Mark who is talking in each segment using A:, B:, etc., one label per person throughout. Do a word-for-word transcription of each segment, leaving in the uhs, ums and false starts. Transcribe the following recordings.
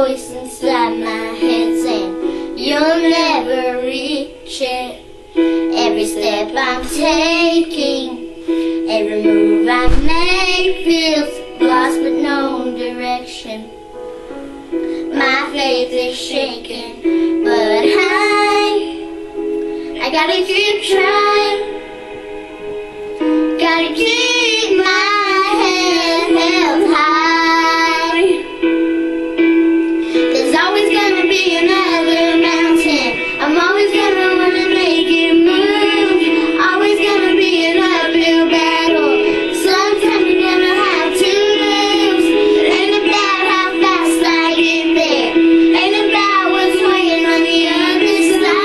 A: voice inside my head saying, you'll never reach it. Every step I'm taking, every move I make feels lost with no direction. My faith is shaking, but I, I gotta keep trying. Gotta keep my head held high. There's always gonna be another mountain. I'm always gonna wanna make it move. Always gonna be an uphill battle. Sometimes you're gonna have to lose. It ain't about how fast I get there. Ain't about what's waiting on the other side.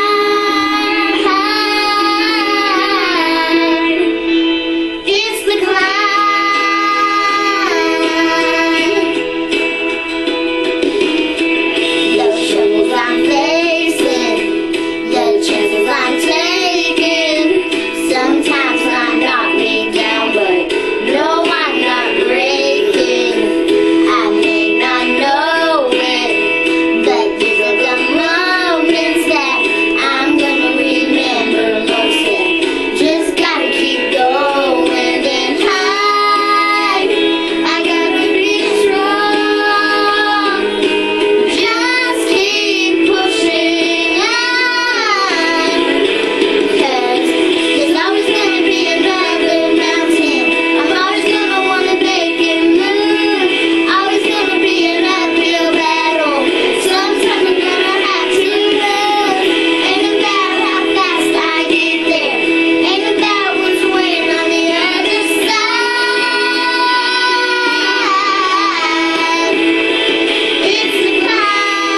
A: It's the climb. The struggles I'm facing, the chances I'm taking, sometimes might knock me down, but no, I'm not breaking. I may not know it, but these are the moments that I'm gonna remember most. Yeah, just gotta keep going and high. I gotta be strong. Just keep pushing on. 'Cause there's always gonna be another mountain. I'm always gonna wanna make it move. Always gonna be an uphill battle. Sometimes I'm gonna have to lose. Ain't about how fast I get there. Ain't about what's waiting on the other side. It's the climb.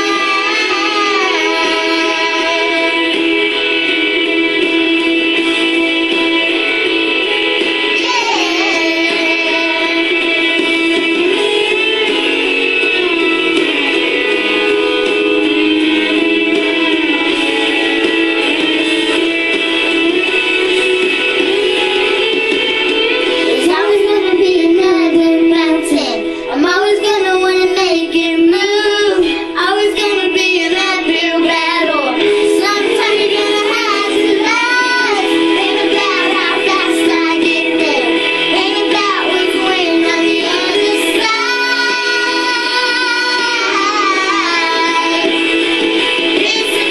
A: There's always gonna be another mountain. I'm always gonna wanna make it move. Always gonna be an uphill battle. Sometimes you're gonna have to lie. Ain't about how fast I get there. Ain't about what's waiting on the other side. It's a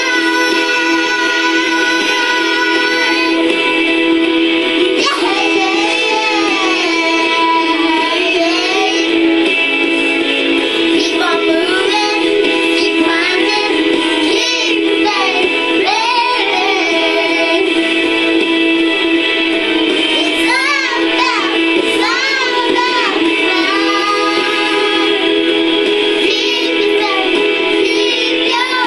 A: Keep on moving, keep climbing, keep faith. It's all about, it's all about now. Keep your faith, keep your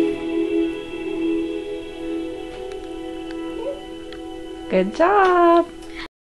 A: faith.
B: Good job.